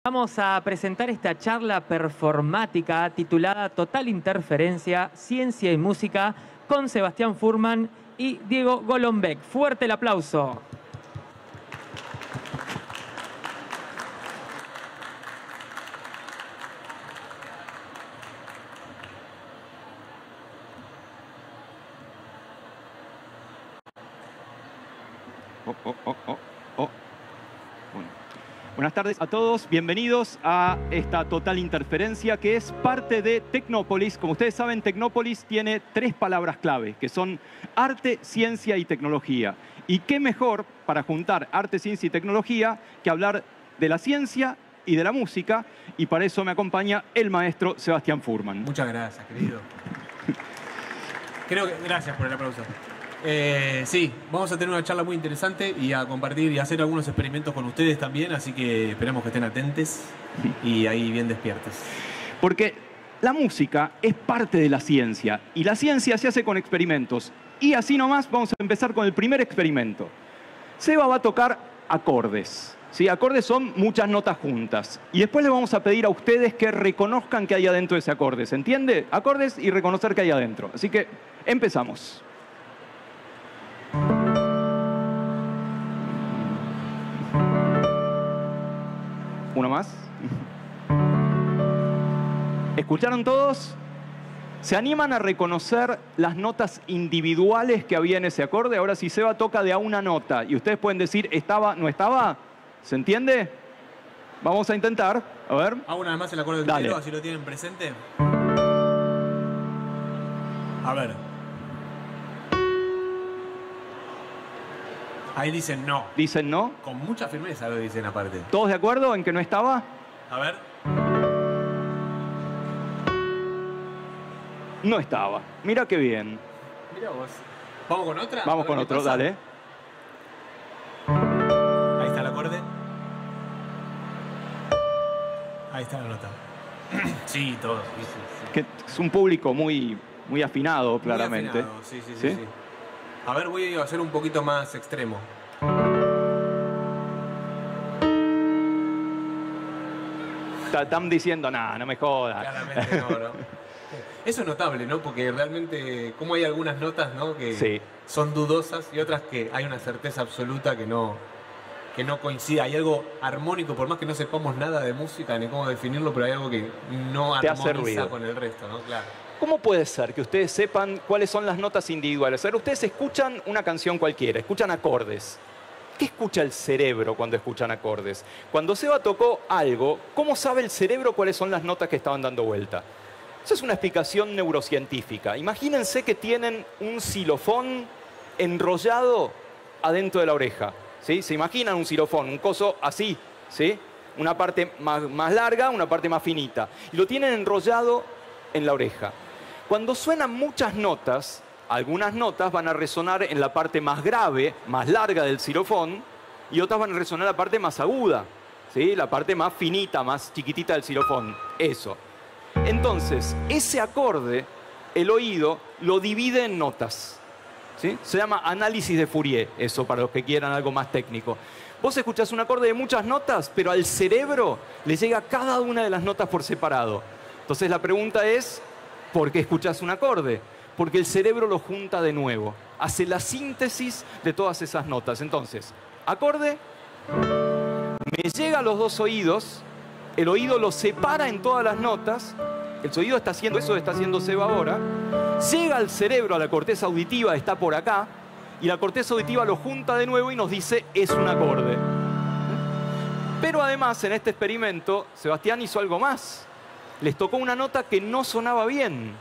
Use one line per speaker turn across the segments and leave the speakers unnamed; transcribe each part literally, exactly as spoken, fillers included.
Vamos a presentar esta charla performática titulada Total Interferencia, Ciencia y Música con Sebastián Furman y Diego Golombek. Fuerte el aplauso.
Oh, oh, oh, oh, oh. Bueno. Buenas tardes a todos, bienvenidos a esta Total Interferencia que es parte de Tecnópolis. Como ustedes saben, Tecnópolis tiene tres palabras clave, que son arte, ciencia y tecnología. Y qué mejor para juntar arte, ciencia y tecnología que hablar de la ciencia y de la música, y para eso me acompaña el maestro Sebastián Furman.
Muchas gracias, querido. Creo que, gracias por el aplauso. Eh, sí, vamos a tener una charla muy interesante y a compartir y a hacer algunos experimentos con ustedes también, así que esperemos que estén atentos y ahí bien despiertos.
Porque la música es parte de la ciencia y la ciencia se hace con experimentos. Y así nomás vamos a empezar con el primer experimento. Seba va a tocar acordes. ¿Sí? Acordes son muchas notas juntas. Y después les vamos a pedir a ustedes que reconozcan qué hay adentro de ese acorde. ¿Se entiende? Acordes y reconocer qué hay adentro. Así que empezamos. Uno más. ¿Escucharon todos? ¿Se animan a reconocer las notas individuales que había en ese acorde? Ahora, si Seba toca de a una nota y ustedes pueden decir, ¿estaba, no estaba? ¿Se entiende? Vamos a intentar. A ver.
Hago una vez más el acorde
Dale.
entero, así lo tienen presente. A ver. Ahí dicen no.
¿Dicen no?
Con mucha firmeza lo dicen aparte.
¿Todos de acuerdo en que no estaba?
A ver.
No estaba. Mira qué bien.
Mira vos. ¿Vamos con otra?
Vamos
A ver
con
qué
otro,
pasa.
dale.
Ahí está el acorde. Ahí está la nota. Sí, todo. Sí, sí, sí.
Que es un público muy, muy afinado, claramente.
Muy afinado, sí, sí, sí,
¿Sí?
sí. A ver, voy a hacer un poquito más extremo.
Están diciendo, nada, no me jodas.
Claramente no, ¿no? Eso es notable, ¿no? Porque realmente, como hay algunas notas, ¿no? Que
Sí.
son dudosas y otras que hay una certeza absoluta que no, que no coincide. Hay algo armónico, por más que no sepamos nada de música ni cómo definirlo, pero hay algo que no
Te hace
armoniza
ruido.
con el resto, ¿no? Claro.
¿Cómo puede ser que ustedes sepan cuáles son las notas individuales? A ver, ustedes escuchan una canción cualquiera, escuchan acordes. ¿Qué escucha el cerebro cuando escuchan acordes? Cuando Seba tocó algo, ¿cómo sabe el cerebro cuáles son las notas que estaban dando vuelta? Esa es una explicación neurocientífica. Imagínense que tienen un xilofón enrollado adentro de la oreja. ¿Sí? ¿Se imaginan un xilofón? Un coso así, ¿sí? Una parte más, más larga, una parte más finita. Y lo tienen enrollado en la oreja. Cuando suenan muchas notas, algunas notas van a resonar en la parte más grave, más larga del xilofón, y otras van a resonar en la parte más aguda, ¿sí? La parte más finita, más chiquitita del xilofón. Eso. Entonces, ese acorde, el oído, lo divide en notas. ¿Sí? Se llama análisis de Fourier, eso para los que quieran algo más técnico. Vos escuchás un acorde de muchas notas, pero al cerebro le llega cada una de las notas por separado. Entonces la pregunta es, ¿por qué escuchás un acorde? Porque el cerebro lo junta de nuevo, hace la síntesis de todas esas notas. Entonces, acorde, me llega a los dos oídos, el oído lo separa en todas las notas, el oído está haciendo eso que está haciendo Seba ahora, llega al cerebro, a la corteza auditiva, está por acá, y la corteza auditiva lo junta de nuevo y nos dice, es un acorde. Pero además, en este experimento, Sebastián hizo algo más. Les tocó una nota que no sonaba bien.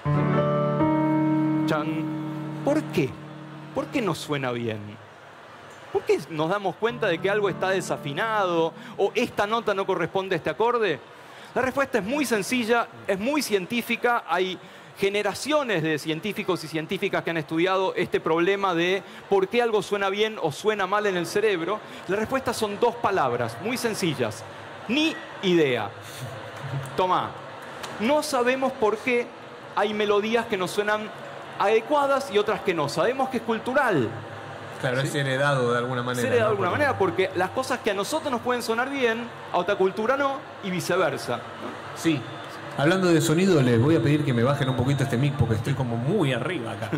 Chan. ¿Por qué? ¿Por qué no suena bien? ¿Por qué nos damos cuenta de que algo está desafinado o esta nota no corresponde a este acorde? La respuesta es muy sencilla, es muy científica. Hay generaciones de científicos y científicas que han estudiado este problema de por qué algo suena bien o suena mal en el cerebro. La respuesta son dos palabras muy sencillas. Ni idea. Tomá, no sabemos por qué hay melodías que nos suenan adecuadas y otras que no. Sabemos que es cultural.
Claro,
¿sí?
es heredado de alguna manera.
Es heredado de
¿no?
alguna manera porque las cosas que a nosotros nos pueden sonar bien, a otra cultura no, y viceversa, ¿no?
Sí. Hablando de sonido, les voy a pedir que me bajen un poquito este mic porque estoy como muy arriba acá.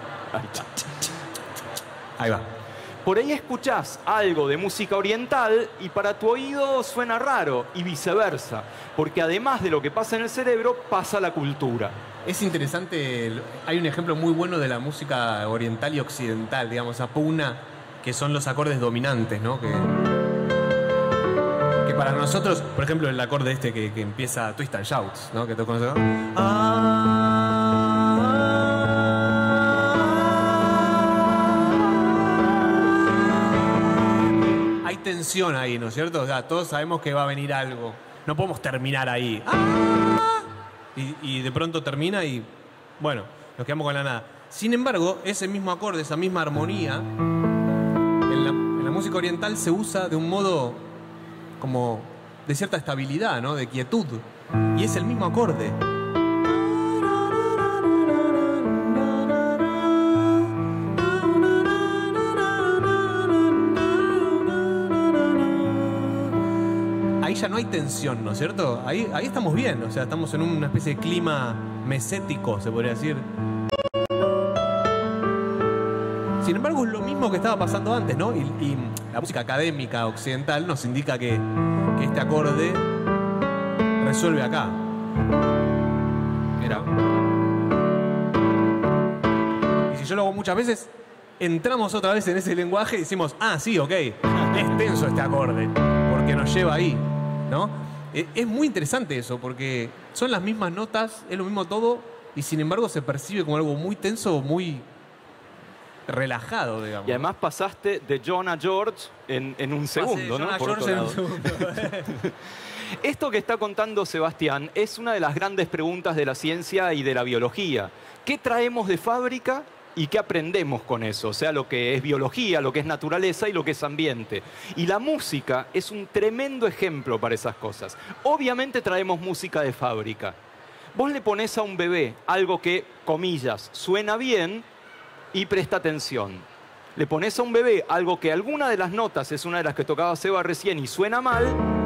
Ahí va.
Por ahí escuchás algo de música oriental y para tu oído suena raro y viceversa, porque además de lo que pasa en el cerebro, pasa la cultura.
Es interesante, hay un ejemplo muy bueno de la música oriental y occidental, digamos, apuna, que son los acordes dominantes, ¿no? Que, que para nosotros, por ejemplo, el acorde este que, que empieza Twist and Shouts, ¿no? Que todos conocen, ¿no? Ah, hay tensión ahí, ¿no es cierto? O sea, todos sabemos que va a venir algo. No podemos terminar ahí. Ah, Y, y de pronto termina y, bueno, nos quedamos con la nada. Sin embargo, ese mismo acorde, esa misma armonía, en la, en la música oriental se usa de un modo como de cierta estabilidad, ¿no? De quietud. Y es el mismo acorde. Ahí ya no hay tensión, ¿no es cierto? Ahí, ahí estamos bien, o sea, estamos en una especie de clima mesético, se podría decir. Sin embargo, es lo mismo que estaba pasando antes, ¿no? Y, y la música académica occidental nos indica que, que este acorde resuelve acá.
Mira.
Y si yo lo hago muchas veces, entramos otra vez en ese lenguaje y decimos, ah, sí, ok, es tenso este acorde, porque nos lleva ahí, ¿no? Es muy interesante eso, porque son las mismas notas, es lo mismo todo, y sin embargo se percibe como algo muy tenso, muy relajado, digamos.
Y además pasaste de John a George en, en un segundo, ¿no? Por otro lado. Esto que está contando Sebastián es una de las grandes preguntas de la ciencia y de la biología. ¿Qué traemos de fábrica y qué aprendemos con eso? O sea, lo que es biología, lo que es naturaleza y lo que es ambiente. Y la música es un tremendo ejemplo para esas cosas. Obviamente traemos música de fábrica. Vos le ponés a un bebé algo que, comillas, suena bien y presta atención. Le ponés a un bebé algo que alguna de las notas es una de las que tocaba Seba recién y suena mal,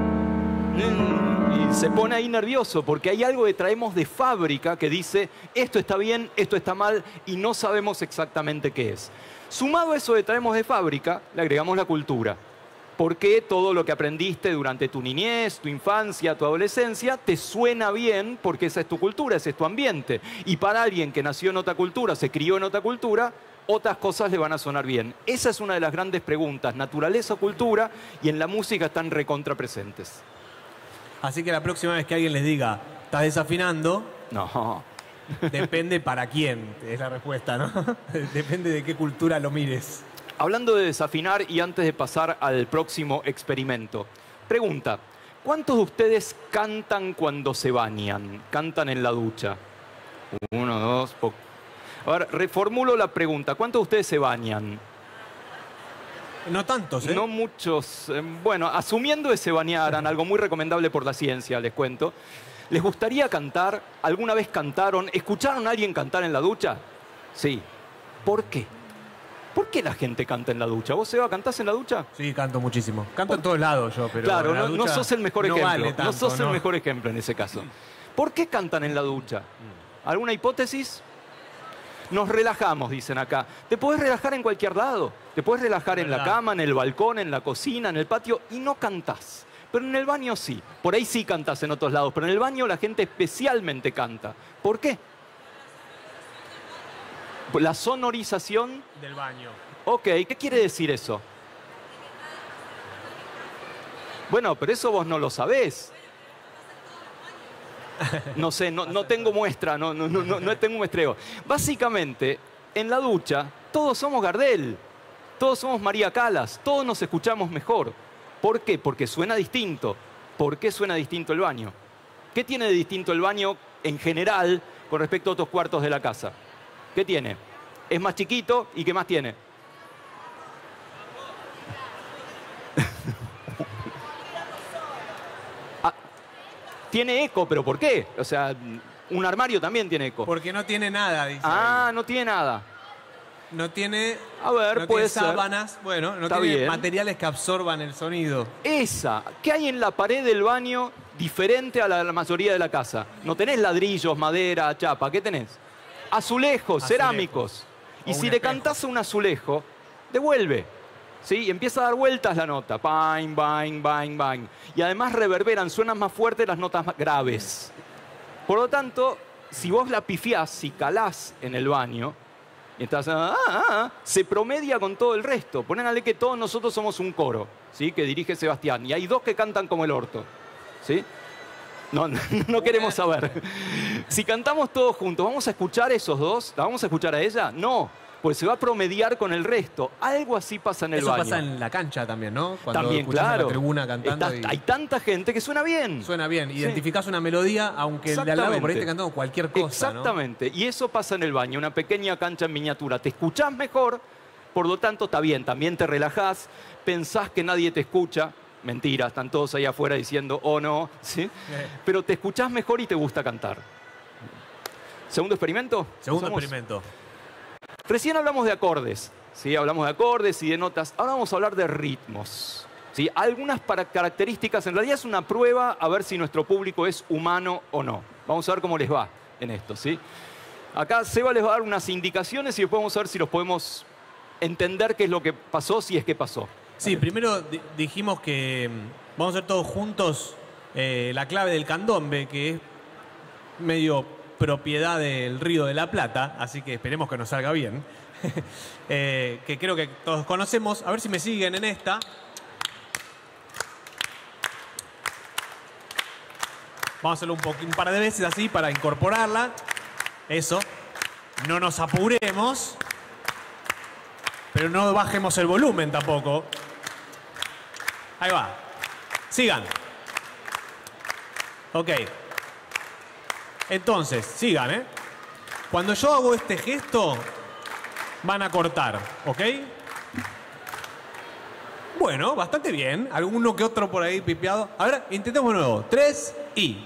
y se pone ahí nervioso porque hay algo que traemos de fábrica que dice esto está bien, esto está mal y no sabemos exactamente qué es. Sumado a eso que traemos de fábrica, le agregamos la cultura. Porque todo lo que aprendiste durante tu niñez, tu infancia, tu adolescencia, te suena bien porque esa es tu cultura, ese es tu ambiente. Y para alguien que nació en otra cultura, se crió en otra cultura, otras cosas le van a sonar bien. Esa es una de las grandes preguntas, naturaleza o cultura, y en la música están recontrapresentes.
Así que la próxima vez que alguien les diga, estás desafinando,
No.
depende para quién, es la respuesta, ¿no? Depende de qué cultura lo mires.
Hablando de desafinar y antes de pasar al próximo experimento, pregunta, ¿cuántos de ustedes cantan cuando se bañan? ¿Cantan en la ducha? Uno, dos, po... A ver, reformulo la pregunta, ¿cuántos de ustedes se bañan?
No tantos, ¿eh?
No muchos. Eh, Bueno, asumiendo que se bañaran, algo muy recomendable por la ciencia, les cuento. ¿Les gustaría cantar? ¿Alguna vez cantaron? ¿Escucharon a alguien cantar en la ducha? Sí. ¿Por qué? ¿Por qué la gente canta en la ducha? ¿Vos, Seba, cantás en la ducha?
Sí, canto muchísimo. Canto en todos lados yo, pero
Claro,
en la
no, no
ducha
sos el mejor
no
ejemplo.
vale tanto,
no sos
¿no?
el mejor ejemplo en ese caso. ¿Por qué cantan en la ducha? ¿Alguna hipótesis? Nos relajamos, dicen acá. Te podés relajar en cualquier lado. Te podés relajar en la
¿Verdad?
cama, en el balcón, en la cocina, en el patio y no cantás. Pero en el baño sí. Por ahí sí cantás en otros lados. Pero en el baño la gente especialmente canta. ¿Por qué? La sonorización
Del baño.
Ok, ¿qué quiere decir eso? Bueno, pero eso vos no lo sabés. No sé, no, no tengo muestra, no, no, no, no tengo muestreo. Básicamente, en la ducha, todos somos Gardel, todos somos María Calas, todos nos escuchamos mejor. ¿Por qué? Porque suena distinto. ¿Por qué suena distinto el baño? ¿Qué tiene de distinto el baño en general con respecto a otros cuartos de la casa? ¿Qué tiene? Es más chiquito y ¿qué más tiene? Ah, tiene eco, pero ¿por qué? O sea, un armario también tiene eco.
Porque no tiene nada, dice.
Ah, no tiene nada.
No tiene,
A ver,
no
puede
tiene
ser.
sábanas, bueno, no
Está
tiene
bien.
materiales que absorban el sonido.
Esa. ¿Qué hay en la pared del baño diferente a la, la mayoría de la casa? No tenés ladrillos, madera, chapa. ¿Qué tenés? Azulejos,
Azulejos.
cerámicos. Y
O
si
un
le
espejo.
cantás a un azulejo, devuelve. ¿Sí? Y empieza a dar vueltas la nota. Bang, bang, bang, bang. Y además reverberan, suenan más fuertes las notas más graves. Por lo tanto, si vos la pifiás, si calás en el baño, y estás, ah, ah, ah, se promedia con todo el resto. Ponénale que todos nosotros somos un coro, ¿sí? Que dirige Sebastián. Y hay dos que cantan como el orto. ¿Sí? No, no, no queremos saber. Si cantamos todos juntos, ¿vamos a escuchar a esos dos? ¿La vamos a escuchar a ella? No, pues se va a promediar con el resto. Algo así pasa en el
Eso
baño.
pasa en la cancha también, ¿no? Cuando
También,
escuchás a
claro.
la tribuna cantando.
Está-
y
Hay tanta gente que suena bien.
suena bien. Identificás una melodía, aunque el de al lado por ahí esté cantando cualquier cosa,
Exactamente. Y eso pasa en el baño, una pequeña cancha en miniatura. Te escuchás mejor, por lo tanto está bien. También te relajás, pensás que nadie te escucha. Mentira, están todos ahí afuera diciendo, oh no, ¿sí? Pero te escuchás mejor y te gusta cantar. ¿Segundo experimento?
¿no? Segundo
¿Usamos?
experimento.
Recién hablamos de acordes, ¿sí? Hablamos de acordes y de notas. Ahora vamos a hablar de ritmos, ¿sí? Algunas para características, en realidad es una prueba a ver si nuestro público es humano o no. Vamos a ver cómo les va en esto, ¿sí? Acá Seba les va a dar unas indicaciones y después vamos a ver si los podemos entender qué es lo que pasó, si es que pasó.
Sí, primero di- dijimos que mm, vamos a hacer todos juntos eh, la clave del candombe, que es medio propiedad del Río de la Plata, así que esperemos que nos salga bien. Eh, que creo que todos conocemos. A ver si me siguen en esta. Vamos a hacerlo un, poqu- un par de veces así para incorporarla. Eso. No nos apuremos. Pero no bajemos el volumen tampoco. Ahí va. Sigan. Ok. Entonces, sigan, ¿eh? Cuando yo hago este gesto, van a cortar, ¿ok? Bueno, bastante bien. Alguno que otro por ahí pipeado. A ver, intentemos de nuevo. Tres y...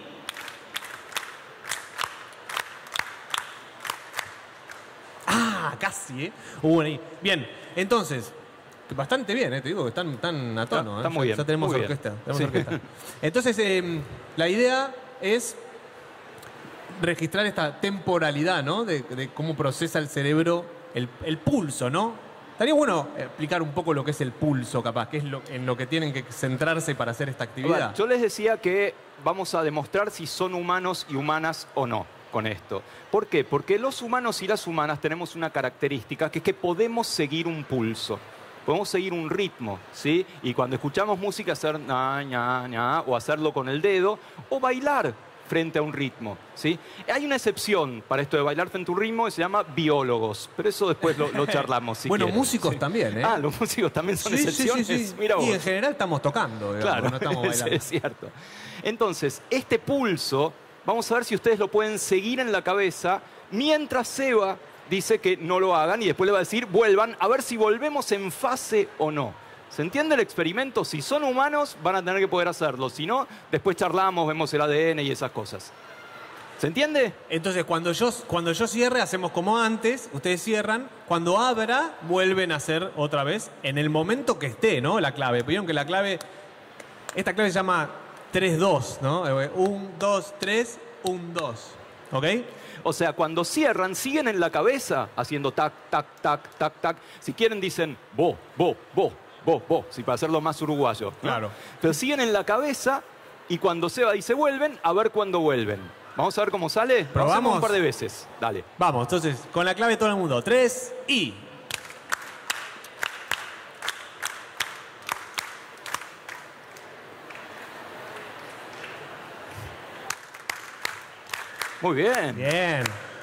Ah, casi, ¿eh? Hubo una ahí. Bien, entonces, bastante bien, ¿eh? Te digo que están, están a tono.
Está-
¿eh?
está muy
Ya-
bien,
Ya tenemos
muy bien.
orquesta. tenemos
Sí.
orquesta. Entonces, eh, la idea es registrar esta temporalidad, ¿no? De, de cómo procesa el cerebro el, el pulso, ¿no? Estaría bueno explicar un poco lo que es el pulso, capaz, que es lo, en lo que tienen que centrarse para hacer esta
A ver,
actividad.
yo les decía que vamos a demostrar si son humanos y humanas o no con esto. ¿Por qué? Porque los humanos y las humanas tenemos una característica que es que podemos seguir un pulso. Podemos seguir un ritmo, ¿sí? Y cuando escuchamos música hacer na, ña, ña, o hacerlo con el dedo, o bailar frente a un ritmo, ¿sí? Hay una excepción para esto de bailar frente a un ritmo que se llama biólogos, pero eso después lo, lo charlamos si
bueno,
quieren,
músicos
¿sí?
también, ¿eh?
Ah, los músicos también son
Sí, sí,
excepciones.
sí, sí.
Mira vos.
Y en general estamos tocando, digamos,
Claro,
no estamos bailando.
es cierto. Entonces, este pulso, vamos a ver si ustedes lo pueden seguir en la cabeza mientras Seba dice que no lo hagan y después le va a decir, vuelvan, a ver si volvemos en fase o no. ¿Se entiende el experimento? Si son humanos, van a tener que poder hacerlo. Si no, después charlamos, vemos el A D N y esas cosas. ¿Se entiende?
Entonces, cuando yo, cuando yo cierre, hacemos como antes, ustedes cierran. Cuando abra, vuelven a hacer otra vez en el momento que esté, ¿no? La clave. Vieron que la clave, esta clave se llama tres dos, ¿no? uno, dos, tres, uno, dos. ¿Ok?
O sea, cuando cierran, siguen en la cabeza haciendo tac, tac, tac, tac, tac. Si quieren, dicen bo, bo, bo, bo, bo, sí, para hacerlo más uruguayo, ¿no?
Claro.
Pero siguen en la cabeza y cuando Seba dice vuelven, a ver cuándo vuelven. Vamos a ver cómo sale. Lo
¿Probamos?
hacemos un par de veces. Dale.
Vamos, entonces, con la clave todo el mundo. Tres y...
Muy bien.
Bien.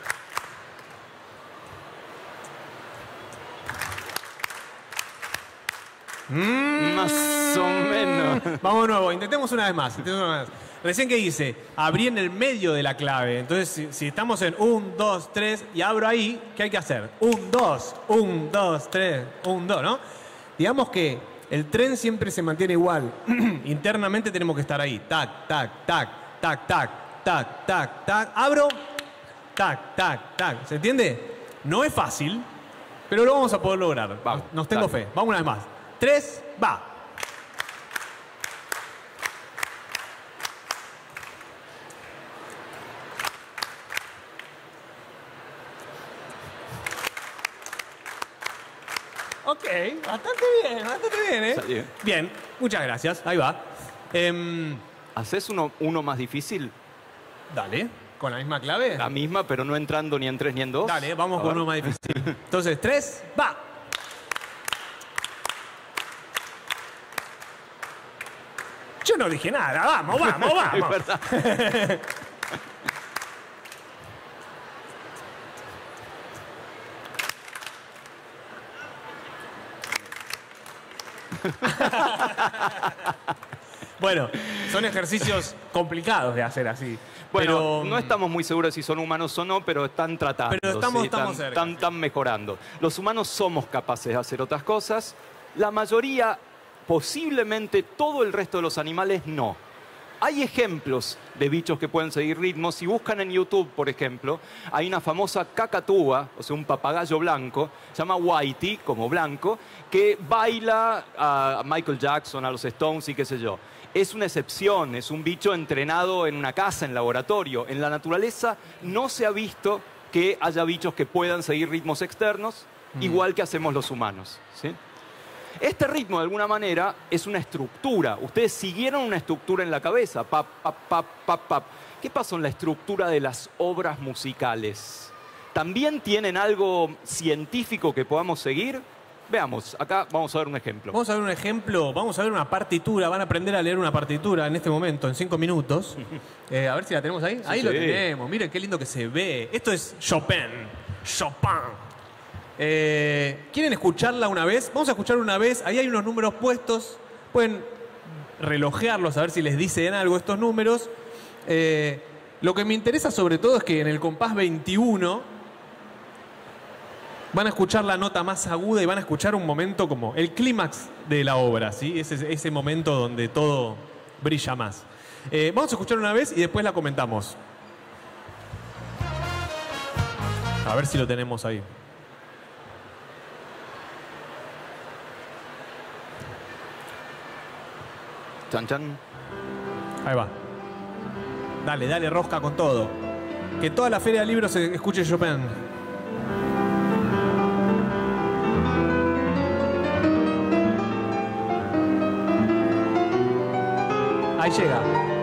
Más o menos.
Vamos de nuevo, intentemos una vez más. intentemos una vez más. Recién que hice, abrí en el medio de la clave. Entonces, si, si estamos en uno, dos, tres y abro ahí, ¿qué hay que hacer? uno, dos, uno, dos, tres, uno, dos, ¿no? Digamos que el tren siempre se mantiene igual. Internamente tenemos que estar ahí. Tac, tac, tac, tac, tac, tac, tac, tac. Abro, tac, tac, tac. ¿Se entiende? No es fácil, Pero lo vamos a poder lograr.
Vamos,
Nos tengo
dale.
fe. Vamos una vez más. Tres, va. Ok, bastante bien, bastante bien, ¿eh?
Salió.
Bien, muchas gracias. Ahí va. Em,
¿Haces uno, uno más difícil?
dale, con la misma clave.
La misma, pero no entrando ni en tres ni en dos.
Dale, vamos
A
con
ver.
uno más difícil. Entonces, tres, va. Yo no dije nada, vamos, vamos,
Es
vamos.
verdad.
Bueno, son ejercicios complicados de hacer así.
Bueno,
pero,
no estamos muy seguros si son humanos o no, pero están tratando.
Pero estamos-
¿sí?
estamos
Están-
cerca,
están-
sí.
están mejorando. Los humanos somos capaces de hacer otras cosas. La mayoría, posiblemente todo el resto de los animales, no. Hay ejemplos de bichos que pueden seguir ritmos. Si buscan en YouTube, por ejemplo, hay una famosa cacatúa, o sea, un papagayo blanco, se llama Whitey, como blanco, que baila a Michael Jackson, a los Stones y qué sé yo. Es una excepción, es un bicho entrenado en una casa, en laboratorio. En la naturaleza no se ha visto que haya bichos que puedan seguir ritmos externos, igual que hacemos los humanos, ¿sí? Este ritmo, de alguna manera, es una estructura. Ustedes siguieron una estructura en la cabeza. Pap, pap, pap, pap, pap. ¿Qué pasó en la estructura de las obras musicales? ¿También tienen algo científico que podamos seguir? Veamos, acá vamos a ver un ejemplo.
Vamos a ver un ejemplo, vamos a ver una partitura. Van a aprender a leer una partitura en este momento, en cinco minutos. Eh, a ver si la tenemos ahí. Ahí lo
sí.
tenemos. Miren qué lindo que se ve. Esto es Chopin. Chopin. Eh, ¿Quieren escucharla una vez? Vamos a escuchar una vez. Ahí hay unos números puestos. Pueden relojearlos a ver si les dicen algo estos números. Eh, lo que me interesa sobre todo es que en el compás veintiuno van a escuchar la nota más aguda y van a escuchar un momento como el clímax de la obra, ¿sí? Ese, ese momento donde todo brilla más. Eh, vamos a escuchar una vez y después la comentamos. A ver si lo tenemos ahí.
Chan, chan.
Ahí va. Dale, dale, rosca con todo. Que toda la feria de libros se escuche Chopin. Ahí llega.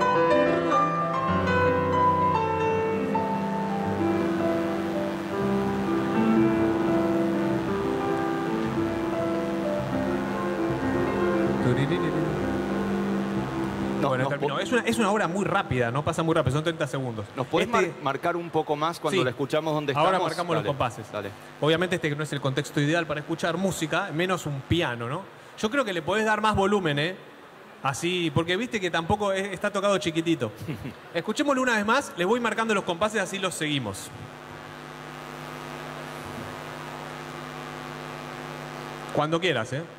No,
Bueno,
nos,
terminó.
po-
Es una, es una obra muy rápida, no pasa muy rápido, son treinta segundos.
¿nos podés
Este-
mar- marcar un poco más cuando
Sí.
la escuchamos donde estamos?
Ahora marcamos los
Dale,
compases.
Dale.
Obviamente este no es el contexto ideal para escuchar música, menos un piano, ¿no? Yo creo que le podés dar más volumen, ¿eh? Así, porque viste que tampoco es- está tocado chiquitito. Escuchémoslo una vez más, les voy marcando los compases, así los seguimos. Cuando quieras, ¿eh?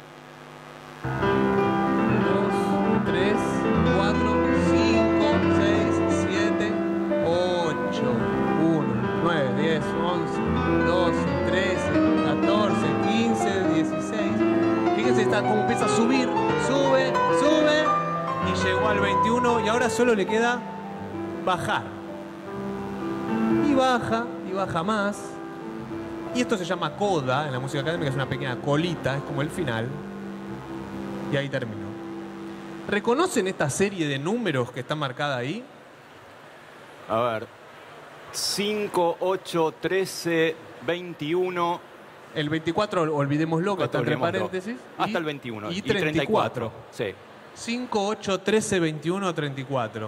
Dos, tres, cuatro, cinco, seis, siete, ocho, uno, nueve, diez, once, doce, trece, catorce, quince, dieciséis. Fíjense, está como empieza a subir, sube, sube y llegó al veintiuno y ahora solo le queda bajar. Y baja, y baja más. Y esto se llama coda en la música académica, es una pequeña colita, es como el final. Y ahí terminó. ¿Reconocen esta serie de números que está marcada ahí?
A ver. cinco, ocho, trece, veintiuno.
El veinticuatro, olvidémoslo, que está entre
Olvidémoslo.
paréntesis.
Hasta
y-
el veintiuno.
Y treinta y cuatro.
Sí.
cinco, ocho, trece, veintiuno, treinta y cuatro.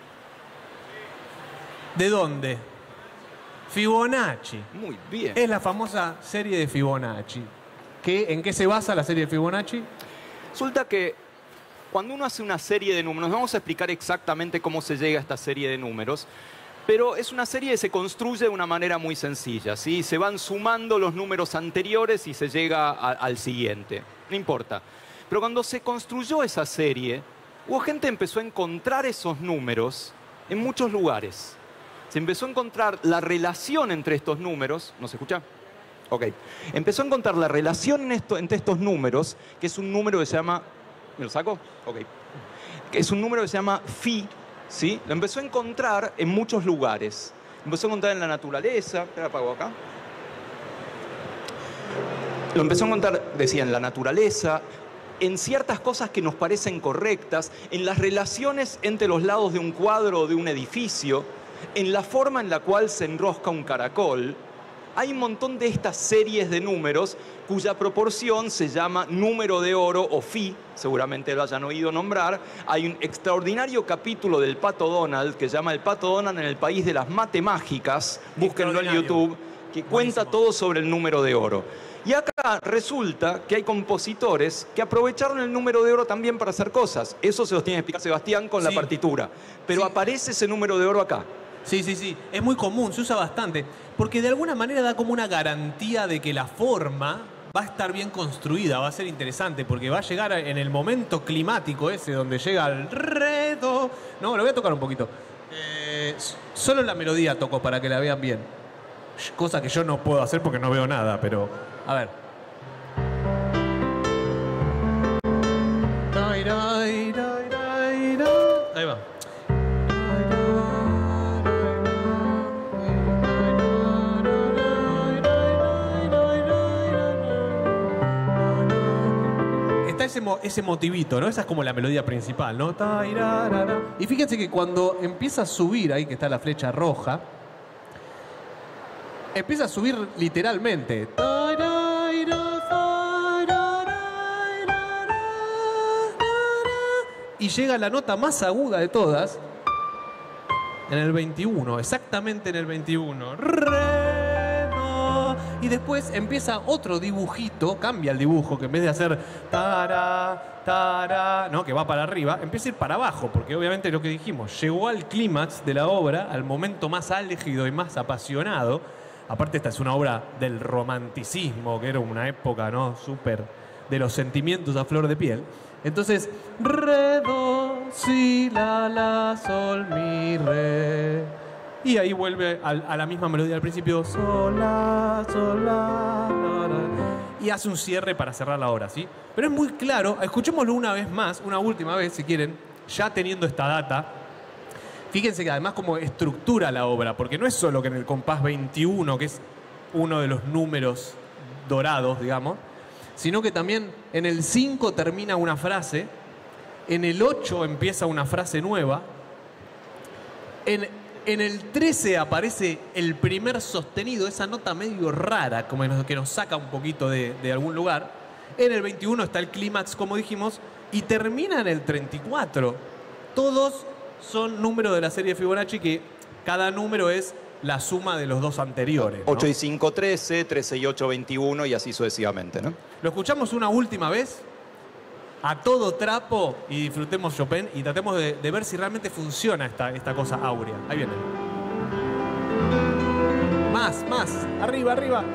¿De dónde? Fibonacci.
Muy bien.
Es la famosa serie de Fibonacci. ¿Qué, ¿En qué se basa la serie de Fibonacci?
Resulta que cuando uno hace una serie de números, no vamos a explicar exactamente cómo se llega a esta serie de números, pero es una serie que se construye de una manera muy sencilla, ¿sí? Se van sumando los números anteriores y se llega a- al siguiente. No importa. Pero cuando se construyó esa serie, hubo gente que empezó a encontrar esos números en muchos lugares. Se empezó a encontrar la relación entre estos números. ¿No se escucha? Ok. Empezó a encontrar la relación en esto, entre estos números, que es un número que se llama... ¿Me lo saco? Ok. Que es un número que se llama Phi, ¿sí? Lo empezó a encontrar en muchos lugares. Lo empezó a encontrar en la naturaleza. Espera, apago acá. Lo empezó a encontrar, decía, en la naturaleza, en ciertas cosas que nos parecen correctas, en las relaciones entre los lados de un cuadro o de un edificio, en la forma en la cual se enrosca un caracol. Hay un montón de estas series de números cuya proporción se llama número de oro o Phi, seguramente lo hayan oído nombrar. Hay un extraordinario capítulo del Pato Donald que se llama El Pato Donald en el País de las Matemáticas, búsquenlo en YouTube, que cuenta todo sobre el número de oro. Y acá resulta que hay compositores que aprovecharon el número de oro también para hacer cosas. Eso se los tiene que explicar Sebastián con
Sí.
la partitura. Pero
Sí.
aparece ese número de oro acá.
Sí, sí, sí. Es muy común, se usa bastante. Porque de alguna manera da como una garantía de que la forma va a estar bien construida, va a ser interesante, porque va a llegar en el momento climático ese donde llega el re, do. No, lo voy a tocar un poquito. Eh, solo la melodía toco para que la vean bien. Cosa que yo no puedo hacer porque no veo nada, pero... A ver. Ahí va. Está ese, mo- ese motivito, ¿no? Esa es como la melodía principal, ¿no? Y fíjense que cuando empieza a subir, ahí que está la flecha roja, empieza a subir literalmente. Y llega la nota más aguda de todas en el veintiuno, exactamente en el veintiuno. Re, do. Y después empieza otro dibujito, cambia el dibujo, que en vez de hacer tara, tara, ¿no? Que va para arriba, empieza a ir para abajo, porque obviamente lo que dijimos, llegó al clímax de la obra, al momento más álgido y más apasionado. Aparte, esta es una obra del romanticismo, que era una época, ¿no? Súper de los sentimientos a flor de piel. Entonces, re, do, si, la, la, sol, mi, re. Y ahí vuelve al- a la misma melodía al principio. Sol, la, sol, la, la, la. Y hace un cierre para cerrar la obra, ¿sí? Pero es muy claro. Escuchémoslo una vez más, una última vez, si quieren, ya teniendo esta data. Fíjense que además como estructura la obra, porque no es solo que en el compás veintiuno, que es uno de los números dorados, digamos, sino que también en el cinco termina una frase, en el ocho empieza una frase nueva, en, en el trece aparece el primer sostenido, esa nota medio rara, como nos- que nos saca un poquito de, de algún lugar, en el veintiuno está el clímax, como dijimos, y termina en el treinta y cuatro. Todos son números de la serie Fibonacci que cada número es la suma de los dos anteriores, ¿no?
ocho y cinco, trece, trece y ocho, veintiuno y así sucesivamente, ¿no?
Lo escuchamos una última vez a todo trapo y disfrutemos Chopin y tratemos de, de ver si realmente funciona esta, esta cosa áurea. Ahí viene. Más, más. Arriba, arriba.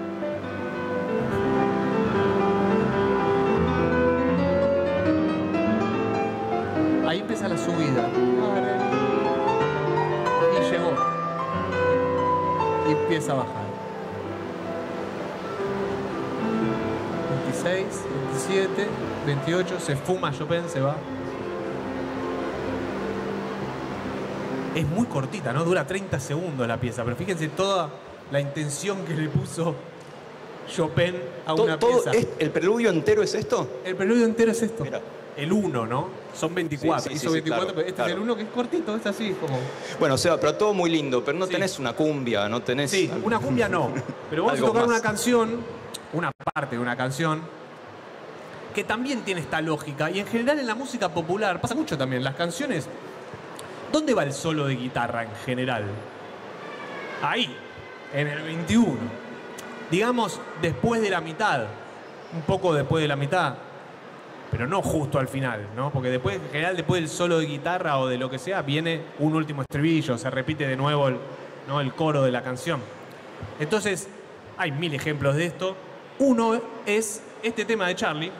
Ahí empieza la subida. Y llegó. Y empieza a bajar. veintiséis, veintisiete, veintiocho, se fuma Chopin, se va. Es muy cortita, ¿no? Dura treinta segundos la pieza, pero fíjense toda la intención que le puso Chopin a
Todo-
una
todo
pieza.
es- ¿El preludio entero es esto?
El preludio entero es esto.
Mira.
El uno, ¿no? Son veinticuatro.
Sí, sí, sí,
Hizo
sí,
veinticuatro,
claro,
pero este
claro.
es el uno que es cortito, es así como...
Bueno, o sea, pero todo muy lindo, pero no
Sí.
tenés una cumbia, no tenés...
Sí,
algo-
una cumbia no. Pero vamos a
Algo
tocar
más.
una canción, una parte de una canción, que también tiene esta lógica. Y en general en la música popular pasa mucho también. Las canciones, ¿dónde va el solo de guitarra en general? Ahí, en el veintiuno. Digamos, después de la mitad. Un poco después de la mitad. Pero no justo al final, ¿no? Porque después, en general, después del solo de guitarra o de lo que sea, viene un último estribillo, se repite de nuevo el, ¿no? el coro de la canción. Entonces, hay mil ejemplos de esto. Uno es este tema de Charlie.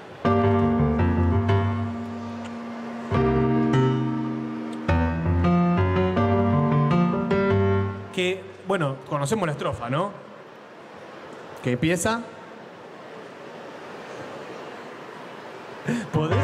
Que, bueno, conocemos la estrofa, ¿no? que empieza. Podés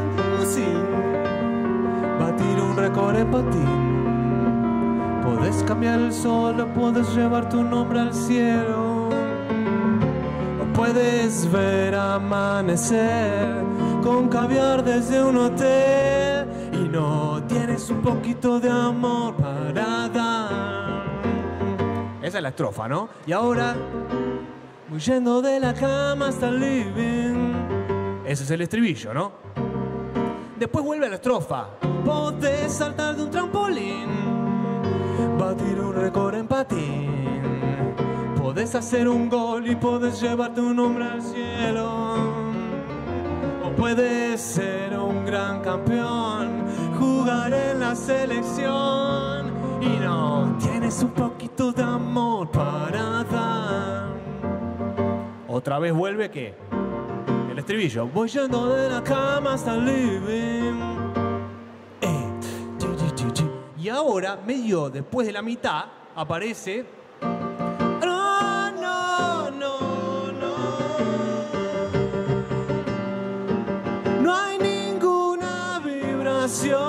batir un récord en patín. Podés cambiar el sol o podés llevar tu nombre al cielo. O puedes ver amanecer con caviar desde un hotel. Y no tienes un poquito de amor para dar. Esa es la estrofa, ¿no? Y ahora voy yendo de la cama hasta el living. Ese es el estribillo, ¿no? Después vuelve a la estrofa. Podés saltar de un trampolín, batir un récord en patín. Podés hacer un gol y podés llevarte un nombre al cielo. O puedes ser un gran campeón, jugar en la selección. Y no tienes un poquito de amor para dar. Otra vez vuelve, ¿qué? El estribillo. Voy yendo de la cama hasta el living. Eh, chi, chi, chi, chi. Y ahora, medio después de la mitad, aparece... No, no, no, no. No hay ninguna vibración.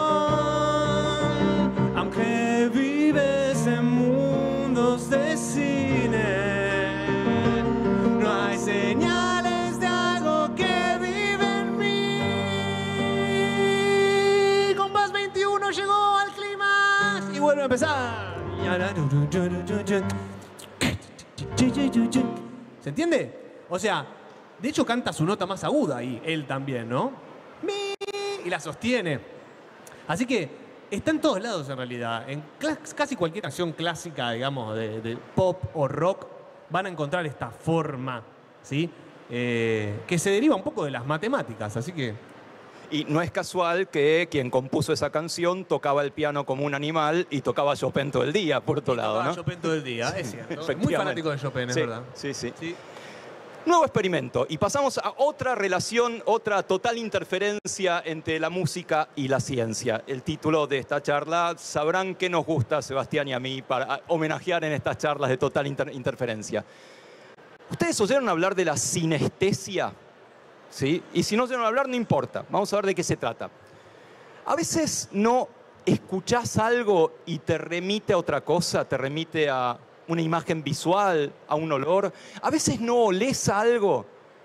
Aunque vives en mundos de cine, no hay señales de algo que vive en mí. Compás veintiuno llegó al clímax y vuelve a empezar. ¿Se entiende? O sea, de hecho canta su nota más aguda ahí, él también, ¿no? Mi, y la sostiene. Así que está en todos lados en realidad. En casi cualquier canción clásica, digamos, de, de pop o rock, van a encontrar esta forma, ¿sí? Eh, que se deriva un poco de las matemáticas, así que...
Y no es casual que quien compuso esa canción tocaba el piano como un animal y tocaba Chopin todo el día, por otro lado, ¿no?
Chopin todo el día, es cierto. Muy fanático de Chopin, es
sí,
verdad.
Sí, sí,
sí.
Nuevo experimento. Y pasamos a otra relación, otra total interferencia entre la música y la ciencia. El título de esta charla, sabrán qué nos gusta, Sebastián y a mí, para homenajear en estas charlas de total inter interferencia. ¿Ustedes oyeron hablar de la sinestesia? ¿Sí? Y si no oyeron hablar, no importa. Vamos a ver de qué se trata. A veces no escuchás algo y te remite a otra cosa, te remite a una imagen visual, a un olor. A veces no olés algo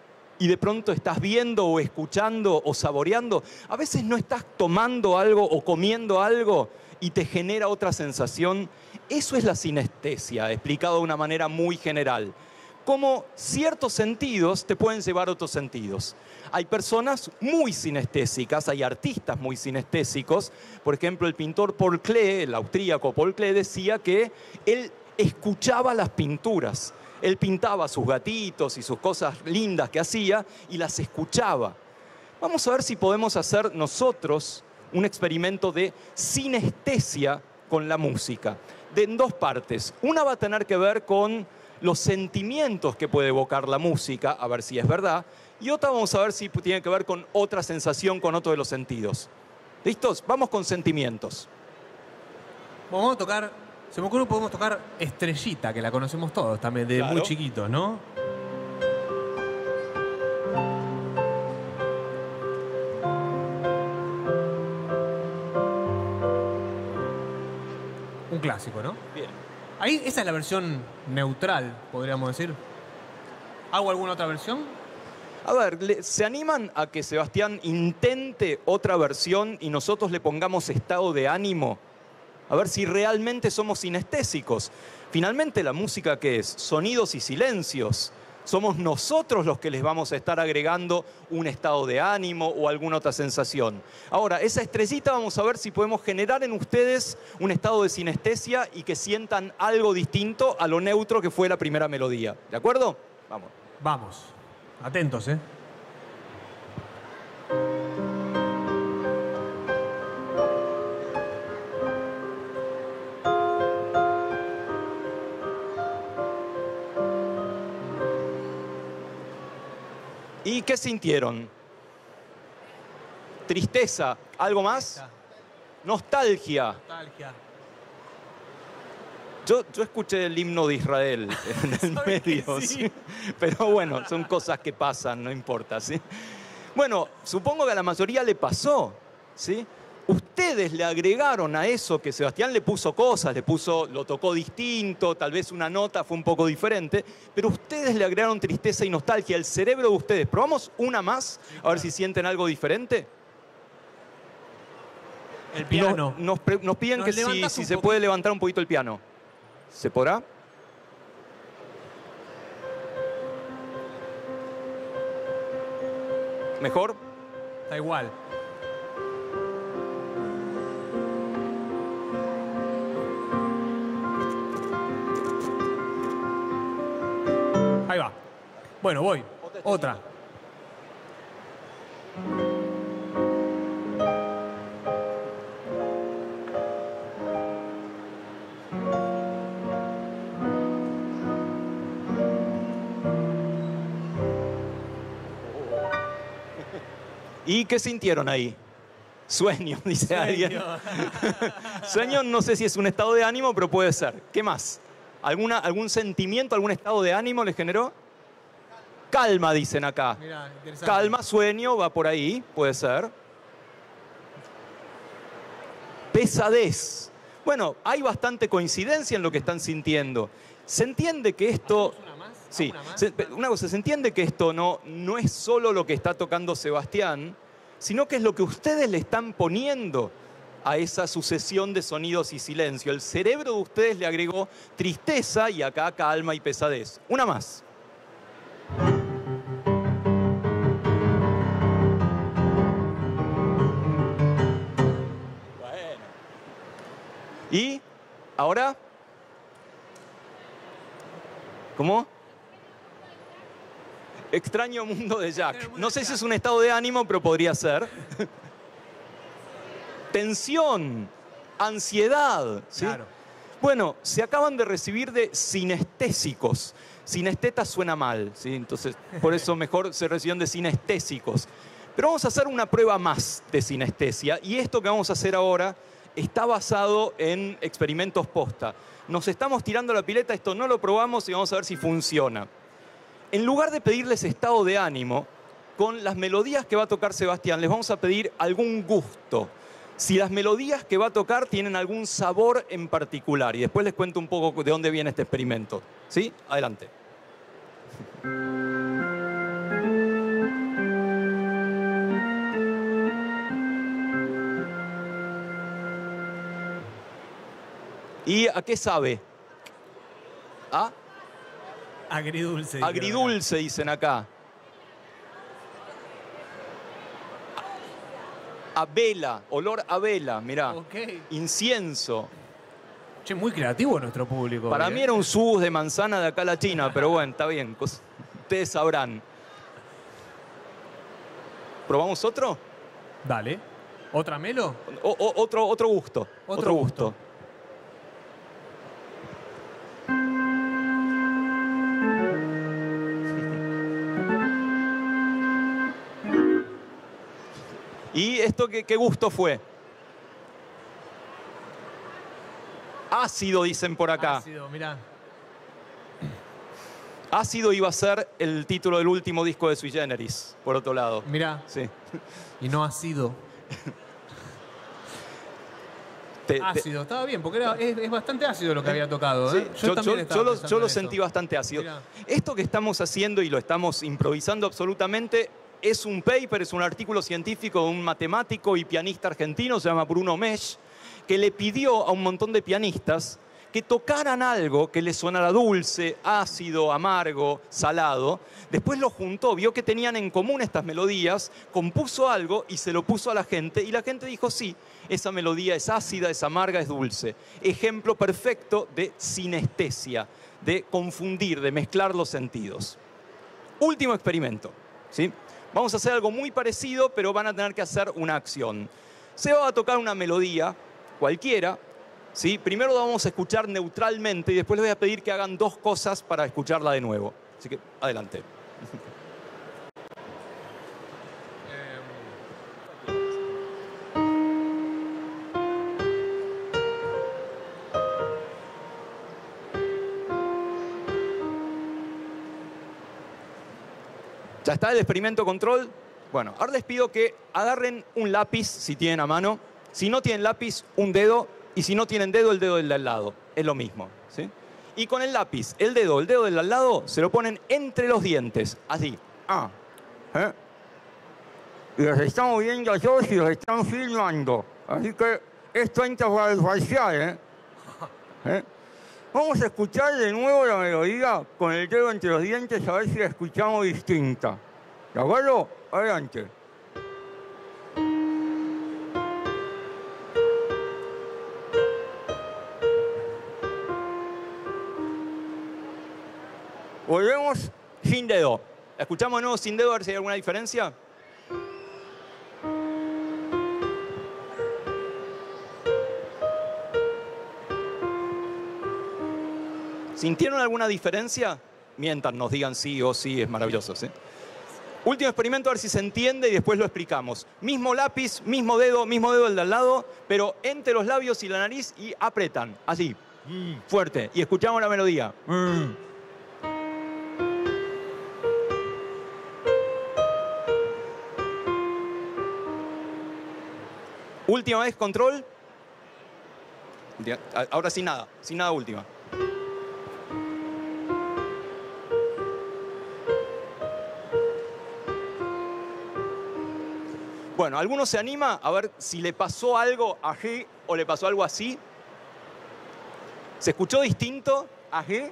y de pronto estás viendo o escuchando o saboreando. A veces no estás tomando algo o comiendo algo y te genera otra sensación. Eso es la sinestesia, explicado de una manera muy general. Cómo ciertos sentidos te pueden llevar a otros sentidos. Hay personas muy sinestésicas, hay artistas muy sinestésicos. Por ejemplo, el pintor Paul Klee, el austríaco Paul Klee, decía que él escuchaba las pinturas. Él pintaba sus gatitos y sus cosas lindas que hacía y las escuchaba. Vamos a ver si podemos hacer nosotros un experimento de sinestesia con la música. De en dos partes. Una va a tener que ver con los sentimientos que puede evocar la música, a ver si es verdad. Y otra vamos a ver si tiene que ver con otra sensación, con otro de los sentidos. ¿Listos? Vamos con sentimientos.
Vamos a tocar, se me ocurre que podemos tocar Estrellita, que la conocemos todos también, de
Claro.
muy chiquitos, ¿no? Un clásico, ¿no?
Bien.
Ahí, esa es la versión neutral, podríamos decir. ¿Hago alguna otra versión?
A ver, le- ¿se animan a que Sebastián intente otra versión y nosotros le pongamos estado de ánimo? A ver si realmente somos sinestésicos. Finalmente, ¿la música qué es? Sonidos y silencios. Somos nosotros los que les vamos a estar agregando un estado de ánimo o alguna otra sensación. Ahora, esa estrellita vamos a ver si podemos generar en ustedes un estado de sinestesia y que sientan algo distinto a lo neutro que fue la primera melodía. ¿De acuerdo? Vamos.
Vamos. Atentos, ¿eh?
¿Y qué sintieron? ¿Tristeza? ¿Algo más? Nostalgia.
Nostalgia.
Yo, yo escuché el himno de Israel en el medio,
sí.
¿sí? Pero bueno, son cosas que pasan, no importa, ¿sí? Bueno, supongo que a la mayoría le pasó, ¿sí? Ustedes le agregaron a eso que Sebastián le puso cosas, le puso, lo tocó distinto, tal vez una nota fue un poco diferente, pero ustedes le agregaron tristeza y nostalgia al cerebro de ustedes. ¿Probamos una más? A ver si sienten algo diferente.
El piano.
Nos, nos, pre- nos piden
Nos
que si,
levantás
si
un
se
poquito.
puede levantar un poquito el piano. ¿Se podrá? ¿Mejor?
Está igual. Ahí va. Bueno, voy. Otra.
¿Y qué sintieron ahí? Sueño, dice alguien. Sueño no sé si es un estado de ánimo, pero puede ser. ¿Qué más? ¿Alguna, ¿Algún sentimiento, algún estado de ánimo les generó? Calma, dicen acá.
Mirá, interesante.
Calma, sueño, va por ahí, puede ser. Pesadez. Bueno, hay bastante coincidencia en lo que están sintiendo. Se entiende que esto...
¿Una más?
Sí,
¿Alguna más?
se- una cosa, se entiende que esto no, no es solo lo que está tocando Sebastián, sino que es lo que ustedes le están poniendo a esa sucesión de sonidos y silencio. El cerebro de ustedes le agregó tristeza y acá calma y pesadez. Una más. Bueno. ¿Y ahora? ¿Cómo? Extraño mundo de Jack. No sé si es un estado de ánimo, pero podría ser. Tensión, ansiedad. ¿sí?
Claro.
Bueno, se acaban de recibir de sinestésicos. Sinesteta suena mal, ¿sí? Entonces por eso mejor se recibieron de sinestésicos. Pero vamos a hacer una prueba más de sinestesia y esto que vamos a hacer ahora está basado en experimentos posta. Nos estamos tirando la pileta, esto no lo probamos y vamos a ver si funciona. En lugar de pedirles estado de ánimo, con las melodías que va a tocar Sebastián, les vamos a pedir algún gusto. Si las melodías que va a tocar tienen algún sabor en particular. Y después les cuento un poco de dónde viene este experimento. ¿Sí? Adelante. ¿Y a qué sabe? ¿A?
Agridulce. dijeron
Agridulce, dicen acá. A, a vela, olor a vela, mirá.
acá. Ok.
Incienso.
Che, muy creativo nuestro público.
Para
¿eh?
mí era un sus de manzana de acá a la China, pero bueno, está bien. cos- Ustedes sabrán. ¿Probamos otro?
Dale. ¿Otra Melo?
O- o- otro, otro gusto.
Otro gusto.
¿Y esto qué, qué gusto fue? Ácido, dicen por acá.
Ácido, mirá.
Ácido iba a ser el título del último disco de Sui Generis, por otro lado.
Mirá.
Sí.
Y no ácido.
Te- te-
Ácido, estaba bien, porque era, es, es bastante ácido lo que había tocado.
Sí,
¿eh?
yo,
también
yo-
estaba
yo lo,
pensando
yo lo
en eso.
sentí bastante ácido.
Mirá.
Esto que estamos haciendo y lo estamos improvisando absolutamente es un paper, es un artículo científico de un matemático y pianista argentino, se llama Bruno Mesch, que le pidió a un montón de pianistas que tocaran algo que le sonara dulce, ácido, amargo, salado. Después lo juntó, vio que tenían en común estas melodías, compuso algo y se lo puso a la gente. Y la gente dijo, sí, esa melodía es ácida, es amarga, es dulce. Ejemplo perfecto de sinestesia, de confundir, de mezclar los sentidos. Último experimento, ¿sí? Vamos a hacer algo muy parecido, pero van a tener que hacer una acción. Se va a tocar una melodía cualquiera, ¿sí? Primero la vamos a escuchar neutralmente y después les voy a pedir que hagan dos cosas para escucharla de nuevo. Así que, adelante. ¿Ya está el experimento control? Bueno, ahora les pido que agarren un lápiz si tienen a mano. Si no tienen lápiz, un dedo. Y si no tienen dedo, el dedo del de al lado. Es lo mismo, ¿sí? Y con el lápiz, el dedo, el dedo del de al lado, se lo ponen entre los dientes. Así. Ah. ¿Eh? Y los estamos viendo a todos y los están filmando. Así que esto entra para el facial, ¿eh? ¿Eh? Vamos a escuchar de nuevo la melodía con el dedo entre los dientes a ver si la escuchamos distinta. ¿De acuerdo? Adelante. Volvemos sin dedo. ¿La escuchamos de nuevo sin dedo a ver si hay alguna diferencia? ¿Sintieron alguna diferencia? Mientan, nos digan sí o sí, es maravilloso, ¿sí? Último experimento, a ver si se entiende y después lo explicamos. Mismo lápiz, mismo dedo, mismo dedo el de al lado, pero entre los labios y la nariz y apretan, así, mm, fuerte. Y escuchamos la melodía. Mm. Última vez, control. Ahora sin nada, sin nada última. Bueno, ¿alguno se anima a ver si le pasó algo así o le pasó algo así? ¿Se escuchó distinto? ¿Así?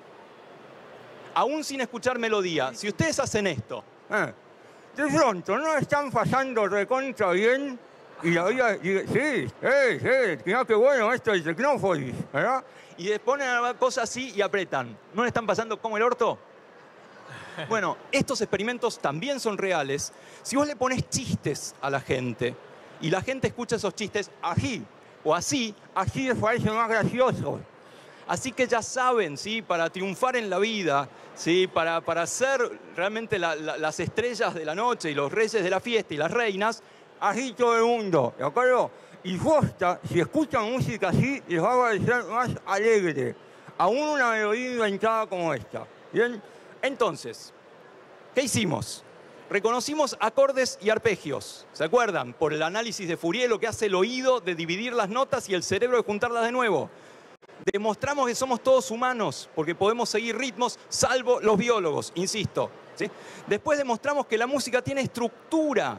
Aún sin escuchar melodía. Si ustedes hacen esto, eh, de pronto no están fallando recontra bien y la vida, y, sí, eh, sí, mira qué bueno esto del Tecnópolis, ¿verdad? Y les ponen a cosas así y apretan. ¿No le están pasando como el orto? Bueno, estos experimentos también son reales. Si vos le pones chistes a la gente y la gente escucha esos chistes así o así, así les parece más gracioso. Así que ya saben, ¿sí? Para triunfar en la vida, ¿sí? Para, para ser realmente la, la, las estrellas de la noche y los reyes de la fiesta y las reinas, así todo el mundo, ¿de acuerdo? Y posta, si escuchan música así, les va a parecer más alegre. Aún una melodía inventada como esta. ¿Bien? Entonces, ¿qué hicimos? Reconocimos acordes y arpegios. ¿Se acuerdan? Por el análisis de Fourier, lo que hace el oído de dividir las notas y el cerebro de juntarlas de nuevo. Demostramos que somos todos humanos, porque podemos seguir ritmos, salvo los biólogos, insisto, ¿sí? Después demostramos que la música tiene estructura.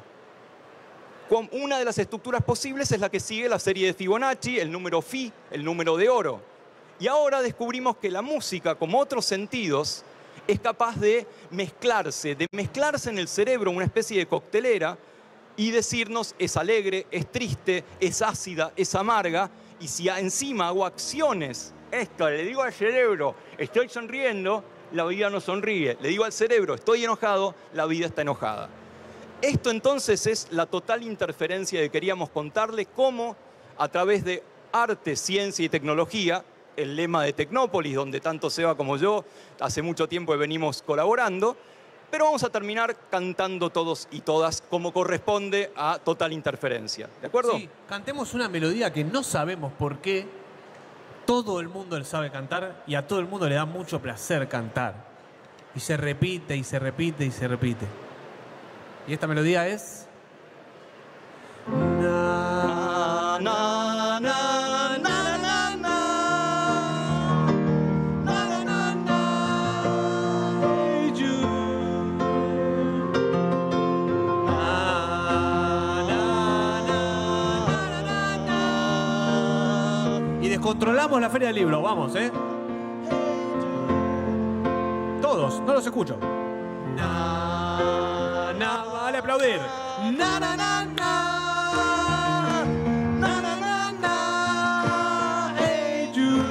Una de las estructuras posibles es la que sigue la serie de Fibonacci, el número Fi, el número de oro. Y ahora descubrimos que la música, como otros sentidos, es capaz de mezclarse, de mezclarse en el cerebro, una especie de coctelera, y decirnos es alegre, es triste, es ácida, es amarga, y si encima hago acciones, esto, le digo al cerebro, estoy sonriendo, la vida no sonríe. Le digo al cerebro, estoy enojado, la vida está enojada. Esto entonces es la total interferencia que queríamos contarle, cómo a través de arte, ciencia y tecnología, el lema de Tecnópolis, donde tanto Seba como yo hace mucho tiempo venimos colaborando, pero vamos a terminar cantando todos y todas como corresponde a total interferencia. ¿De acuerdo?
Sí, cantemos una melodía que no sabemos por qué todo el mundo le sabe cantar y a todo el mundo le da mucho placer cantar. Y se repite y se repite y se repite. Y esta melodía es... Na, na, na, na. Controlamos la Feria del Libro, vamos, ¿eh? Todos, no los escucho. Na, na, vale aplaudir. Na, na, na, na. Na, na, na, na. Hey, you.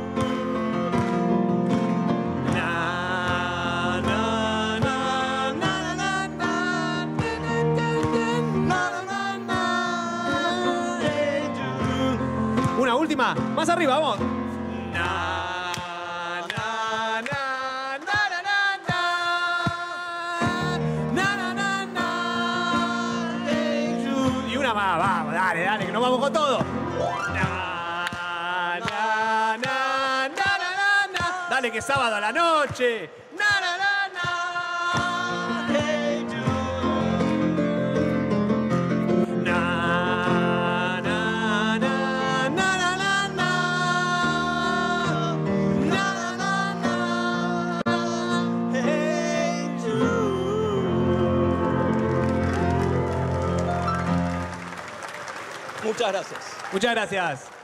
Na, na, na, na, na, na. Na, na, na. Hey, you. Una última, más arriba, vamos. Na, na, na, na, na, na, na, na, na, hey, you. Y una más, vamos, dale, dale, que nos vamos con todo. Na, na, na, na, na, na, na. Dale, que es sábado a la noche. Na, na, na, na, hey, you.
Muchas gracias.
Muchas gracias.